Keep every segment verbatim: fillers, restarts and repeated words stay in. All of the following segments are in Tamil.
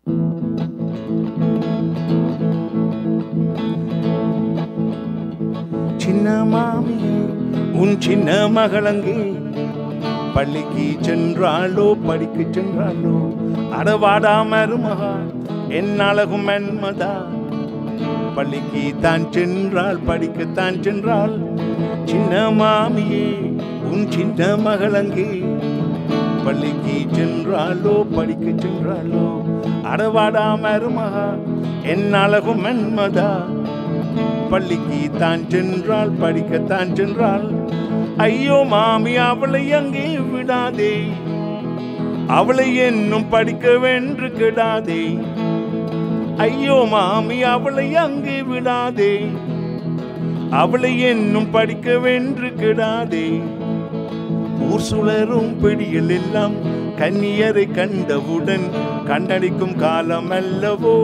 சின்ன மாமியே உன் சின்ன மகளங்கே பள்ளிக்கு சென்றாளோ படிக்க சென்றாளோ அடவாடா மருமகா என் அழகும் மன்மதா பள்ளிக்கு தான் சென்றாள் படிக்கத்தான் சென்றாள் சின்ன மாமியே உன் சின்ன மகளங்கே பள்ளிக்கு சென்றாளோ படிக்க சென்றாளோ அடவாடா மருமகா என் அழகும் மன்மதா பள்ளிக்கு தான் சென்றாள் படிக்கத்தான் சென்றாள் ஐயோ மாமி அவளை அங்கே விடாதே அவளை என்னும் படிக்க வென்று கெடாதே ஐயோ மாமி அவளை அங்கே விடாதே அவளை என்னும் படிக்க வென்று கெடாதே ஊர் சுழரும் பிடியில் எல்லாம் கன்னியரை கண்டவுடன் கண்டடிக்கும் காலம் அல்லவோ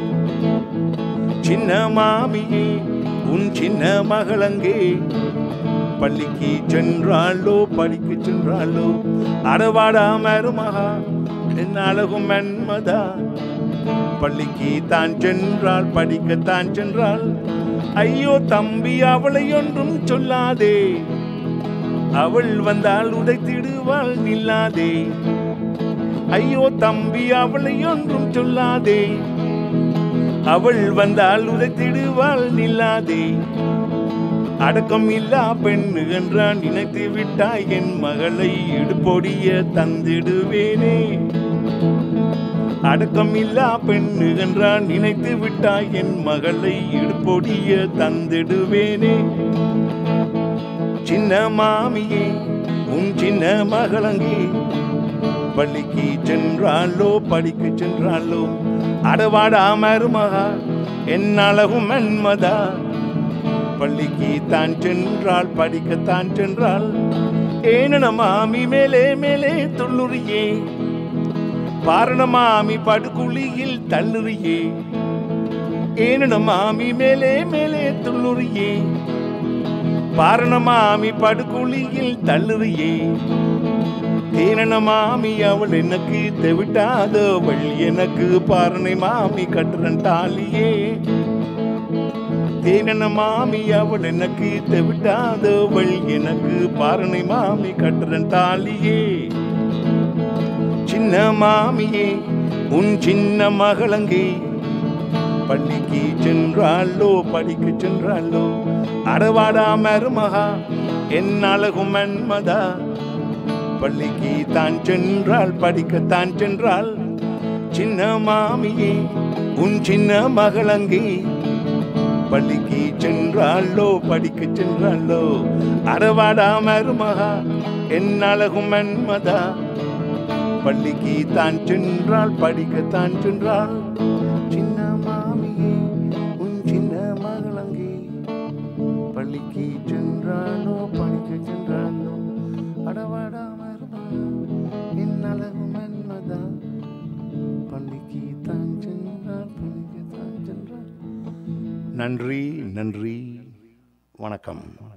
சின்ன மாமியே உன் சின்ன மகளங்கே பள்ளிக்கு சென்றாளோ படிக்க சென்றாளோ அடவாடா மருமகா என் அழகும் மன்மதா பள்ளிக்கு தான் சென்றாள் படிக்கத்தான் சென்றாள் ஐயோ தம்பி அவளை ஒன்றும் சொல்லாதே அவள் வந்தால் உதைத்திடுவாள் நில்லாதே ஐயோ தம்பி அவளை ஒன்றும் சொல்லாதே அவள் வந்தால் உதைத்திடுவாள் நில்லாதே அடக்கம் இல்லா பெண்ணு என்றான் நினைத்து விட்டாய் என் மகளை இடுபொடிய தந்திடுவேனே அடக்கம் இல்லா பெண்ணு என்றான் நினைத்து விட்டாய் என் மகளை இடுபொடிய தந்திடுவேனே சின்ன மாமியே உன் சின்ன மகளங்கே பள்ளிக்கு சென்றாளோ படிக்க சென்றாளோ அடவாடா மருமகா என் அழகும் மன்மதா பள்ளிக்கு தான் சென்றாள் படிக்கத்தான் சென்றாள் ஏனன மாமி மேலே மேலே துள்ளுறியே பாரண மாமி படுகுழியில் தள்ளுறியே ஏனன மாமி மேலே மேலே துள்ளுறியே பாரண மாமி படுகுழியில் தள்ளுறியே தேனன மாமி அவள் எனக்கு தெவிட்டாதவள் எனக்கு பாரணை மாமி கட்டுறன் தாலியே தேனன மாமி அவள் எனக்கு தெவிட்டாதவள் எனக்கு பாரணை மாமி கட்டுறன் தாலியே சின்ன மாமியே உன் சின்ன மகளங்கே பள்ளிக்கு சென்றாளோ படிக்க சென்றாளோ அடவாடா மருமகா என் அழகும் மன்மதா பள்ளிக்கு தான் சென்றாள் படிக்கத்தான் சென்றாள் சின்ன மாமியே உன் சின்ன மகளங்கே பள்ளிக்கு சென்றாளோ படிக்க சென்றாளோ அடவாடா மருமகா என் அழகும் மன்மதா பள்ளிக்கு தான் சென்றாள் படிக்கத்தான் சென்றாள் சின்ன மாமியே உன் சின்ன மகளங்கே பள்ளிக்கு சென்றாளோ படிக்க சென்றாளோ அடவாடா மருமகா என் அழகும் மன்மதா பள்ளிக்கு தான் சென்றாள் படிக்கத்தான் சென்றாள் நன்றி நன்றி வணக்கம்.